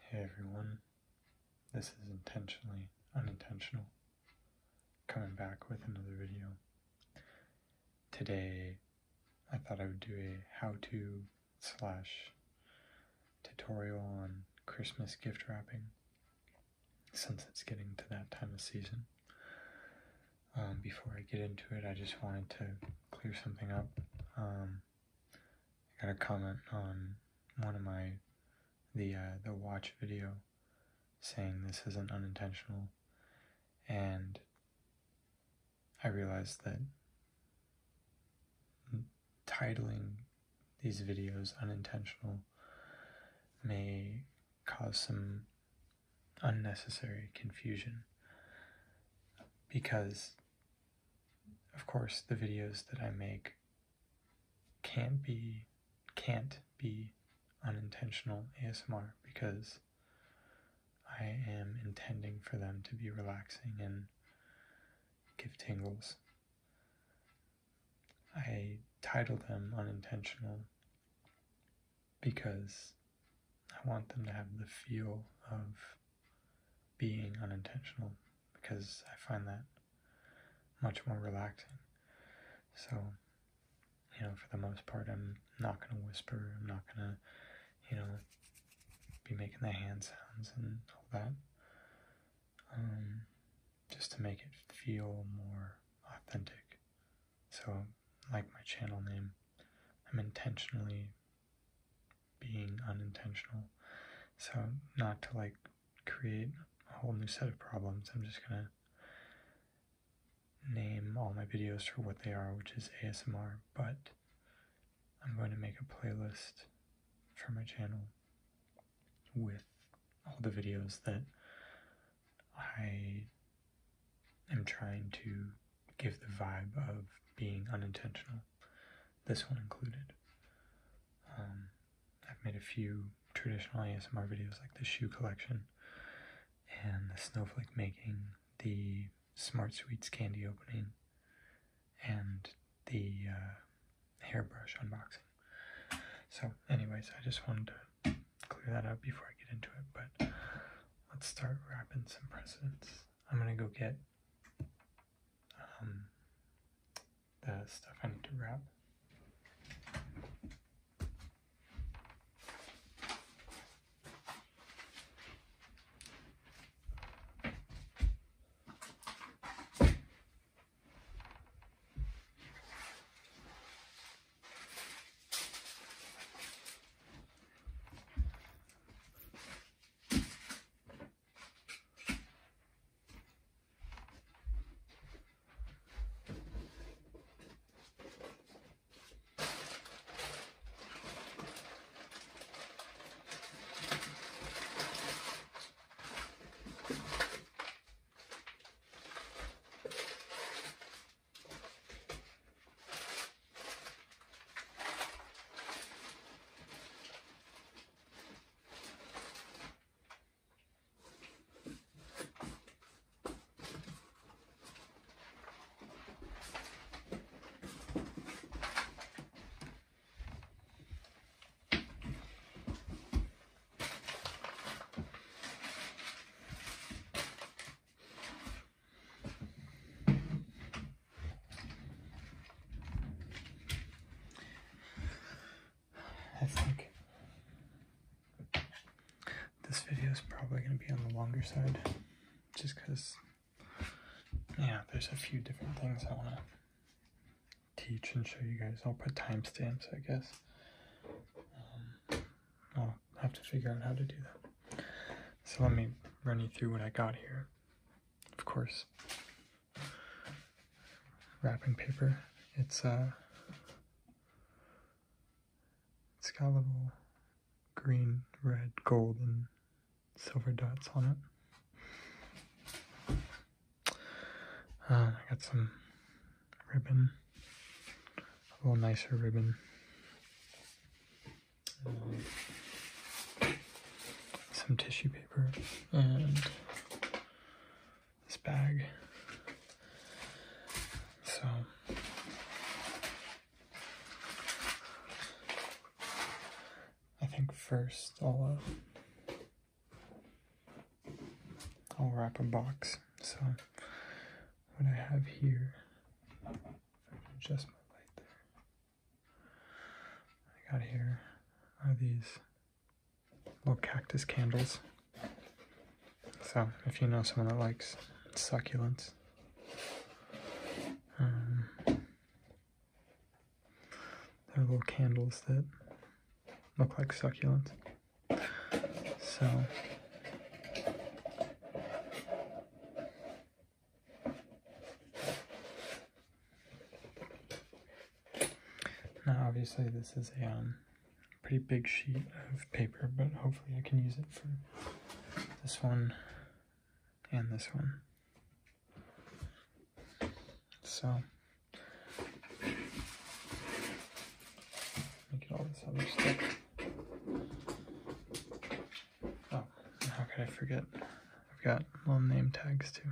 Hey everyone, this is Intentionally Unintentional, coming back with another video. Today, I thought I would do a how-to / tutorial on Christmas gift wrapping, since it's getting to that time of season. Before I get into it, I just wanted to clear something up. I got a comment on one of the watch video saying this isn't unintentional, and I realized that titling these videos unintentional may cause some unnecessary confusion, because of course the videos that I make can't be unintentional ASMR, because I am intending for them to be relaxing and give tingles. I title them unintentional because I want them to have the feel of being unintentional, because I find that much more relaxing. So, for the most part, I'm not going to whisper, I'm not going to, be making the hand sounds and all that, just to make it feel more authentic. So, like my channel name, I'm intentionally being unintentional. So, not to create a whole new set of problems, I'm just gonna name all my videos for what they are, which is ASMR, but I'm going to make a playlist for my channel with all the videos that I am trying to give the vibe of being unintentional, this one included. I've made a few traditional ASMR videos like the shoe collection and the snowflake making, the Smart Sweets candy opening, and the hairbrush unboxing. So anyways, I just wanted to clear that up before I get into it, but let's start wrapping some presents. I'm gonna go get the stuff I need to wrap. I think this video is probably going to be on the longer side, just because, there's a few different things I want to teach and show you guys. I'll put timestamps, I guess. I'll have to figure out how to do that. So let me run you through what I got here. Of course, wrapping paper. It's got little green, red, gold, and silver dots on it. I got some ribbon, a little nicer ribbon. Some tissue paper, and this bag. So I think first I'll I'll wrap a box. So what I have here, adjust my light there. I got here are these little cactus candles. So if you know someone that likes succulents, they're little candles that look like succulents. So now obviously this is a pretty big sheet of paper, but hopefully I can use it for this one and this one. So make it all this other stuff. Oh, how could I forget? I've got little name tags too.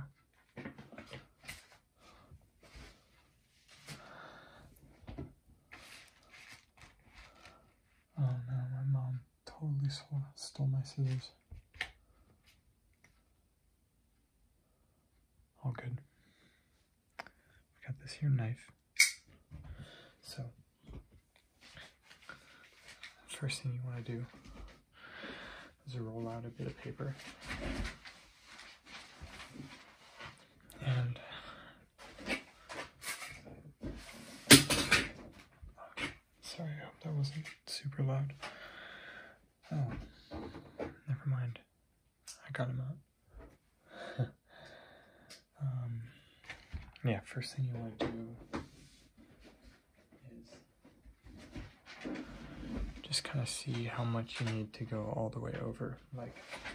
Oh no, my mom totally stole my scissors. All good. I've got this here knife. So, first thing you want to do is roll out a bit of paper. And sorry, I hope that wasn't super loud. Oh, never mind. I got him out. Yeah, first thing you want to do is just kind of see how much you need to go all the way over. Like,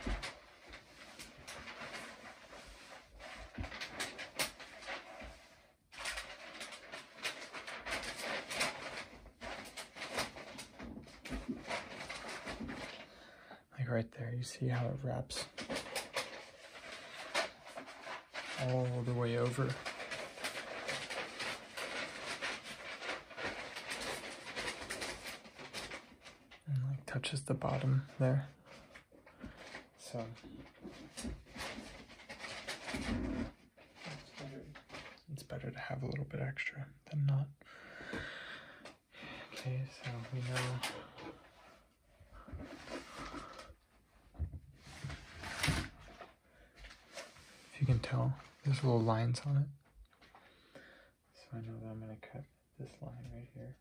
right there, you see how it wraps all the way over. And like touches the bottom there. So it's better to have a little bit extra than not. Okay, so we know you can tell there's little lines on it. So I know that I'm going to cut this line right here.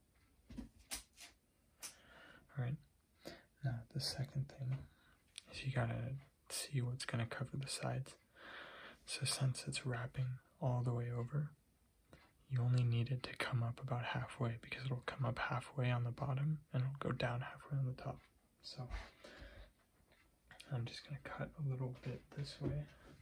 Alright, now the second thing is you got to see what's going to cover the sides. So since it's wrapping all the way over, you only need it to come up about halfway, because it'll come up halfway on the bottom and it'll go down halfway on the top. So I'm just going to cut a little bit this way.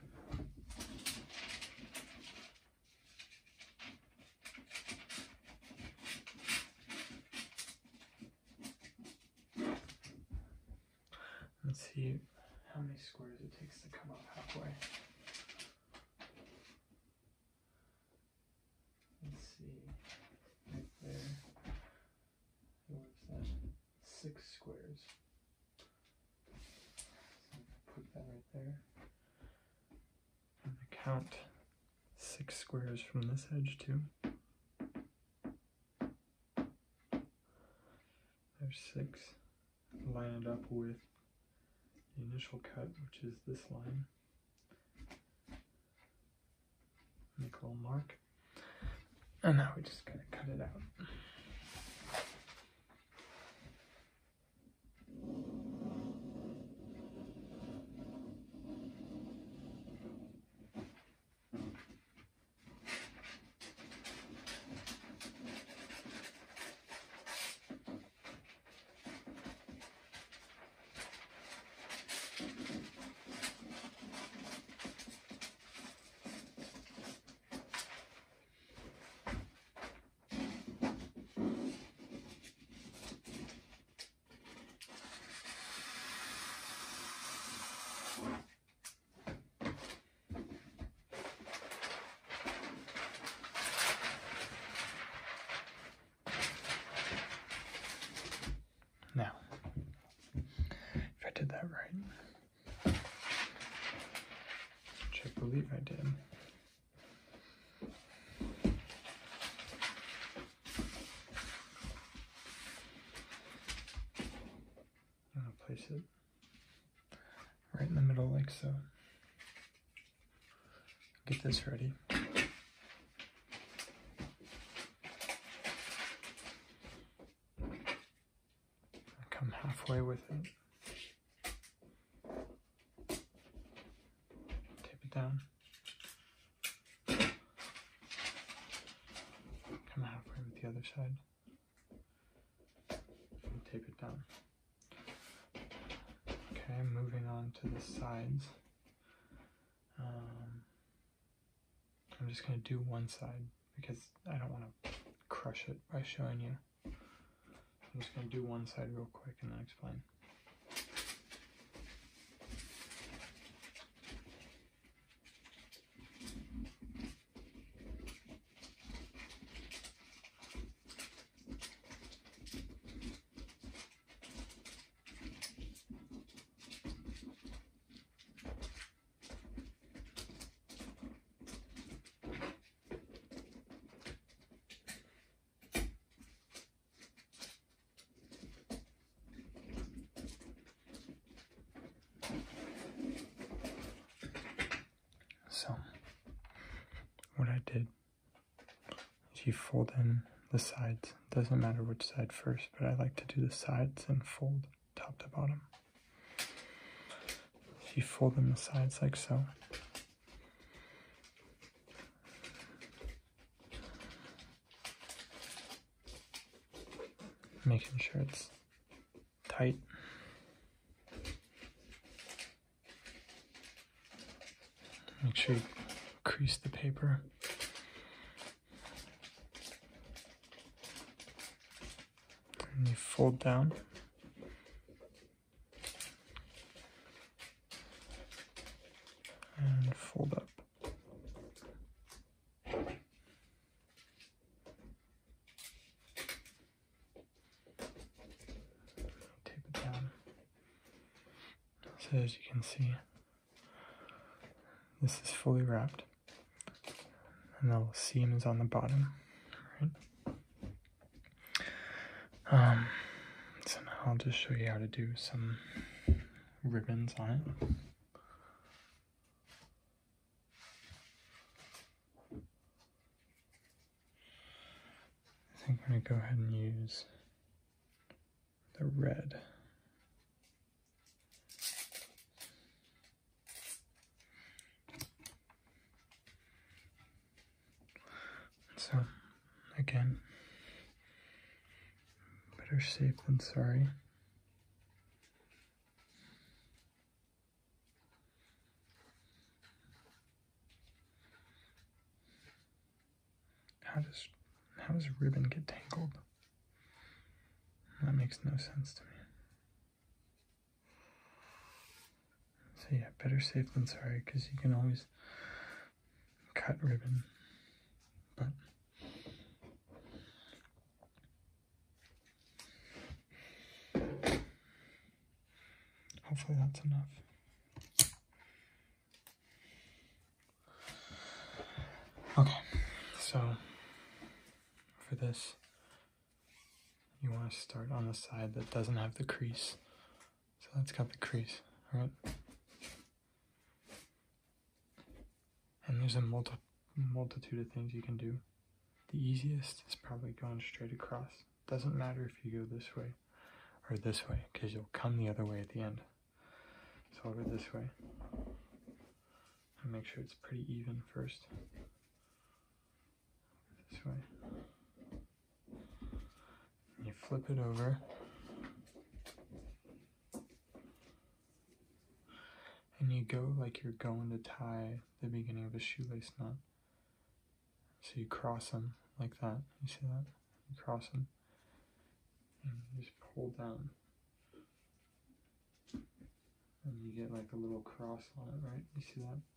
Let's see how many squares it takes to come up halfway. Let's see, right there, what's that, 6 squares. So put that right there. I'm going to count 6 squares from this edge too. There's 6. Line it up with the initial cut, which is this line. Make a little mark. And now we just gotta cut it out. believe I did. I'm going to place it right in the middle like so. Get this ready. Come halfway with it. Tape it down. Come halfway with the other side. And tape it down. Okay, moving on to the sides. I'm just going to do one side because I don't want to crush it by showing you. I'm just going to do one side real quick and then explain. So, what I did is you fold in the sides. Doesn't matter which side first, but I like to do the sides and fold top to bottom. So you fold in the sides like so. Making sure it's tight. Make sure you crease the paper. And you fold down. And fold up. Tape it down. So as you can see, this is fully wrapped, and the little seam is on the bottom, right? So now I'll just show you how to do some ribbons on it. I think I'm going to go ahead and use the red. So, again, better safe than sorry. How does ribbon get tangled? That makes no sense to me. So yeah, better safe than sorry, because you can always cut ribbon, but hopefully that's enough. Okay, so for this, you want to start on the side that doesn't have the crease. So that's got the crease, right? And there's a multitude of things you can do. The easiest is probably going straight across. Doesn't matter if you go this way or this way, because you'll come the other way at the end. So I'll go this way. And make sure it's pretty even first. This way. And you flip it over. And you go like you're going to tie the beginning of a shoelace knot. So you cross them like that. You see that? You cross them. And you just pull down. And you get like a little cross on it, right? You see that?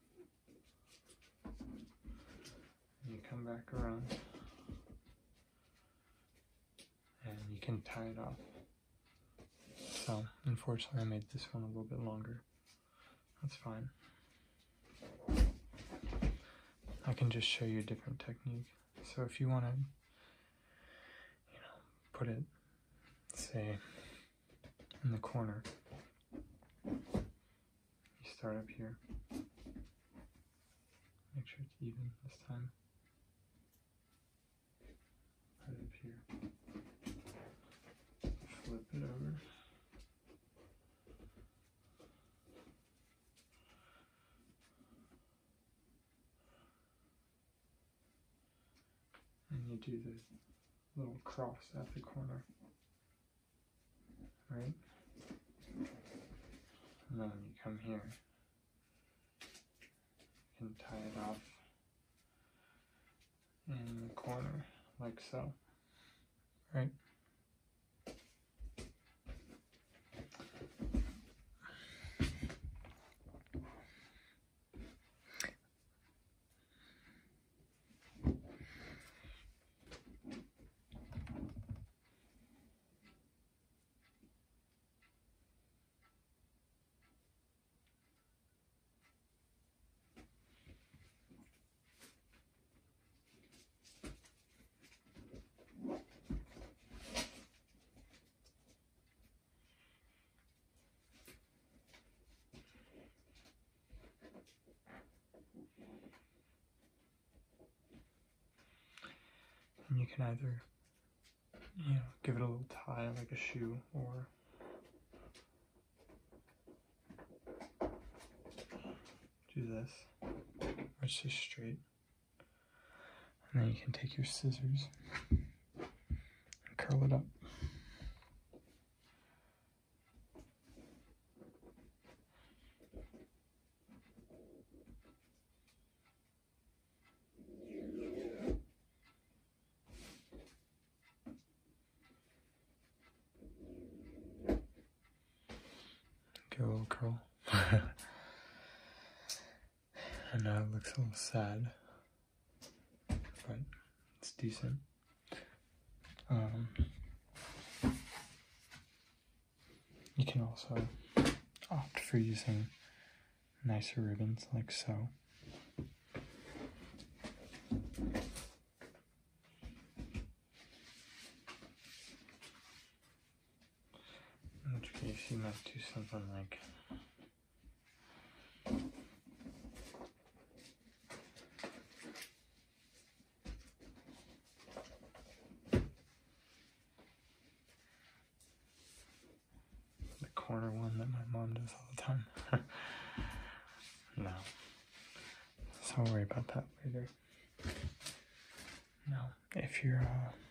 And you come back around. And you can tie it off. So, unfortunately I made this one a little bit longer. That's fine. I can just show you a different technique. So if you want to, put it, say, in the corner, you start up here. Make sure it's even this time. Put it up here. Flip it over. And you do the little cross at the corner. Right? And then you come here. You can tie it off in the corner, like so. Right? And you can either, give it a little tie like a shoe, or do this, where it's just straight. And then you can take your scissors and curl it up. Get a little curl. And now it looks a little sad, but it's decent. You can also opt for using nicer ribbons like so. In which case you might do something like the corner one that my mom does all the time. No. So I'll worry about that later. Now, if you're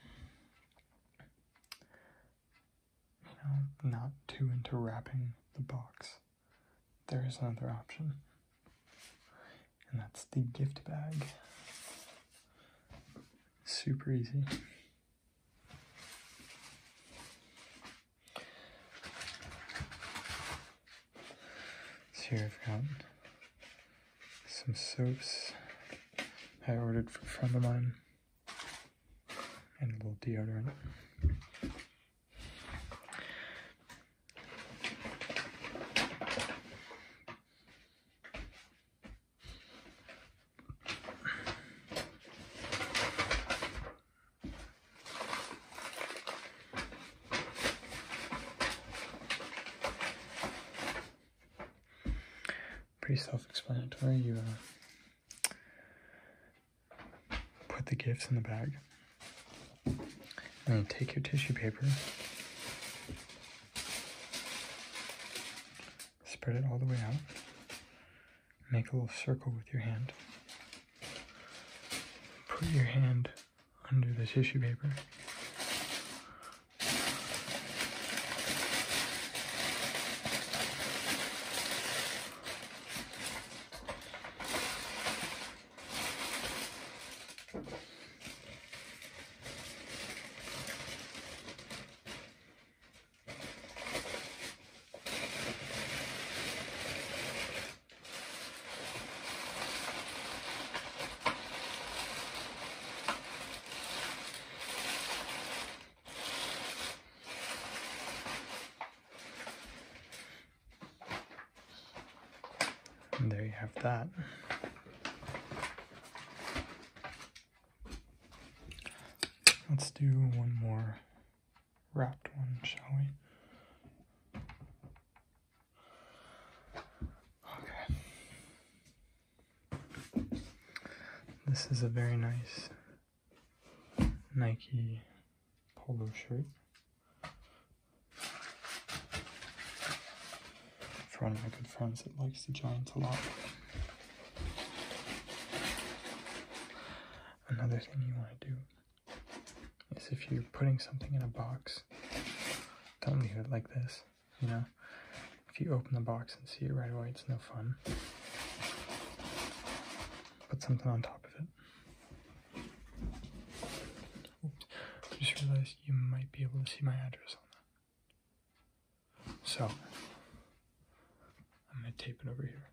not too into wrapping the box, there is another option, and that's the gift bag. Super easy. So here I've got some soaps I ordered for a friend of mine, and a little deodorant. Pretty self-explanatory. You put the gifts in the bag, and then you take your tissue paper, spread it all the way out, make a little circle with your hand, put your hand under the tissue paper, and there you have that. Let's do one more wrapped one, shall we? Okay. This is a very nice Nike polo shirt. For one of my good friends that likes the Giants a lot. Another thing you want to do is if you're putting something in a box, don't leave it like this, you know? If you open the box and see it right away, it's no fun. Put something on top of it. Oops. I just realized you might be able to see my address on that. So, I'm going to tape it over here.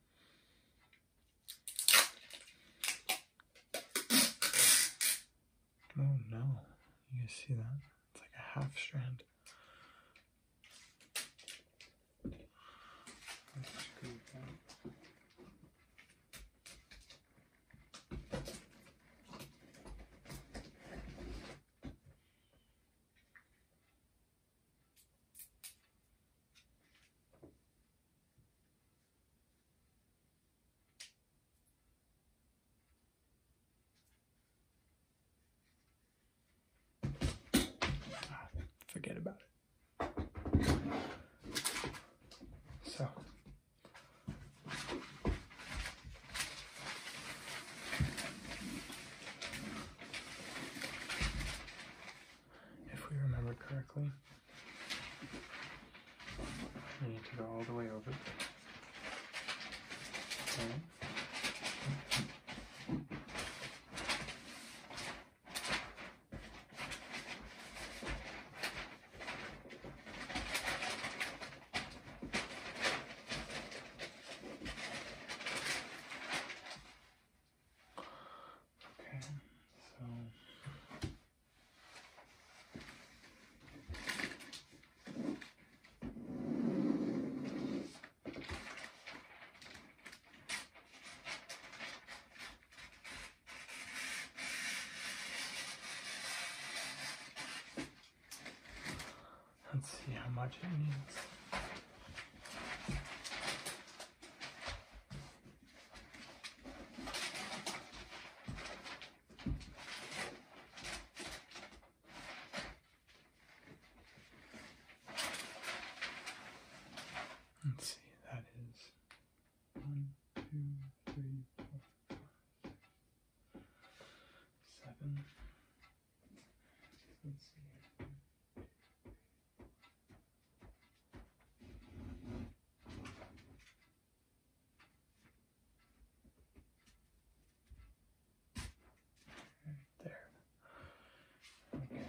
Oh no, you guys see that? It's like a half strand. Forget about it. So, if we remember correctly, we need to go all the way over. Okay. Let's see how much it needs. Let's see, that is 1, 2, 3, 4, 5, 7. Let's see. There. Okay.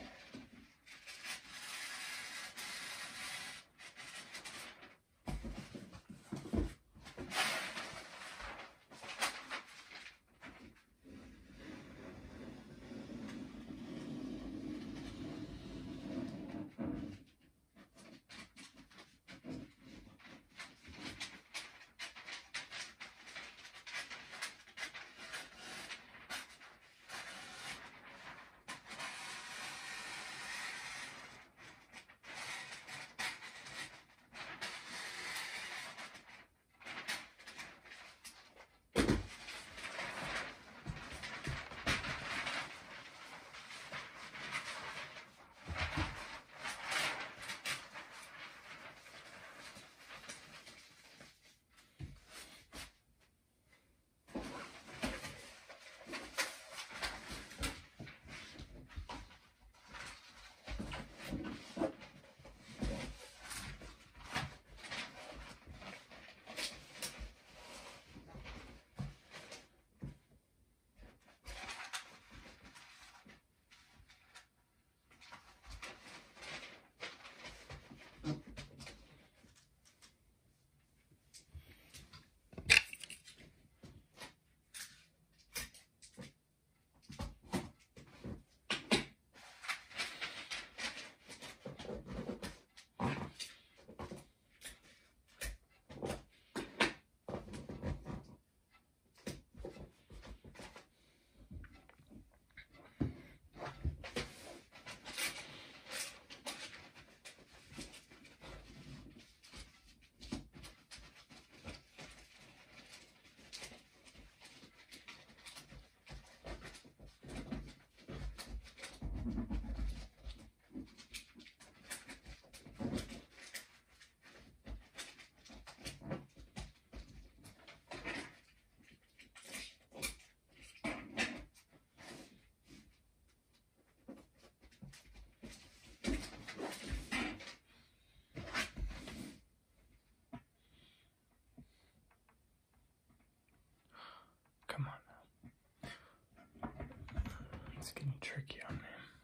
Getting tricky on me.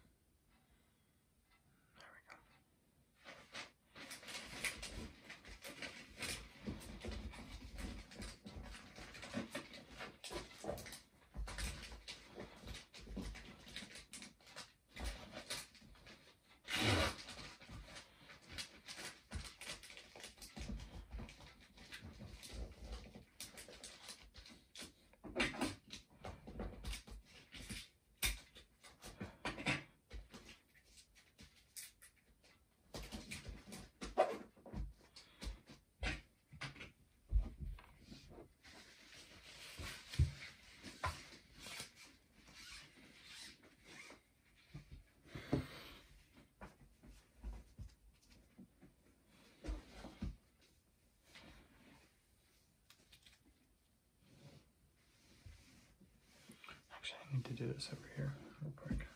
Actually, I need to do this over here real quick.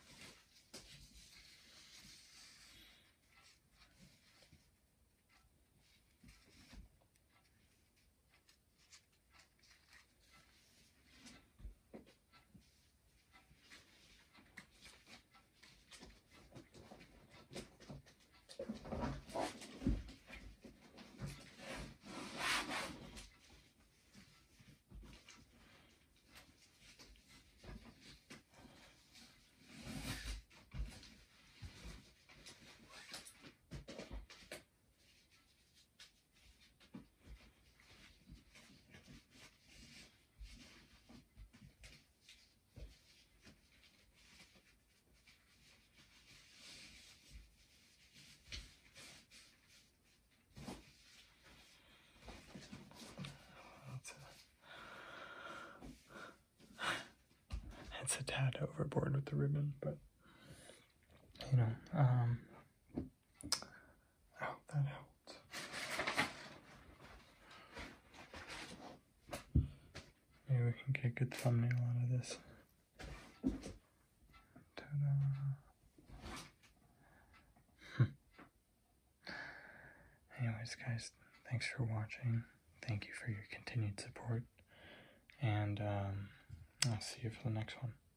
It's a tad overboard with the ribbon, but you know, I hope that helped. Maybe we can get a good thumbnail out of this. Ta-da. Anyways, guys, thanks for watching. Thank you for your continued support, and I'll see you for the next one.